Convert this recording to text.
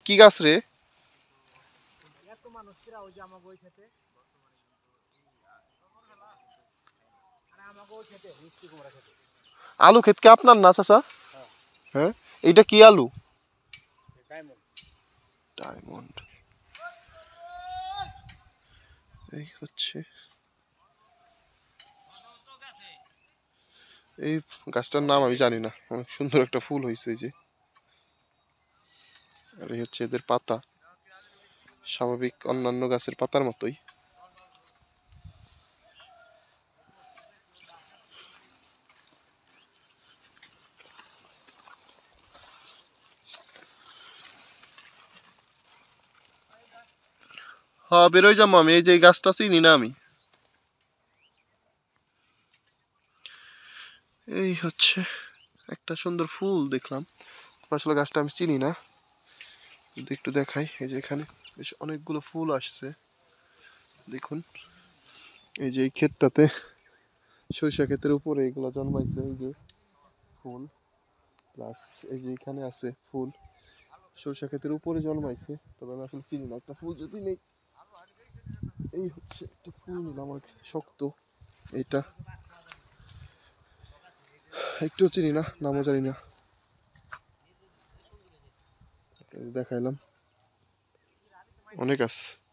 কি গাছ রে? আলু ক্ষেত কি আপনার না চাচা? হ্যাঁ, এইটা কি আলু? ডায়মন্ড। এই হচ্ছে এই গাছটার নাম আমি জানি না, অনেক সুন্দর একটা ফুল হয়েছে এই যে। আর এই হচ্ছে এদের পাতা, স্বাভাবিক অন্যান্য গাছের পাতার মতোই। হ্যাঁ, বেরোয় যাবো আমি। এই যে এই গাছটা চিনি না আমি। এই হচ্ছে একটা সুন্দর ফুল দেখলাম, আসলে গাছটা আমি চিনি না, যদি একটু দেখাই। এই যে এখানে বেশ অনেকগুলো ফুল আসছে দেখুন। এই যে এই ক্ষেতটাতে, সরিষা ক্ষেতের উপরে এগুলো জন্মাইছে। এই যে ফুল, প্লাস এই যে এখানে আছে ফুল, সরিষা ক্ষেতের উপরে জন্মাইছে। তবে আমি আসলে চিনি না, একটা ফুল যদি নেই। এই হচ্ছে একটা ফুল নিলাম, আমার শক্ত এইটা, একটু চিনি না, নামও জানি না, দেখাইলাম। অনেক আছে।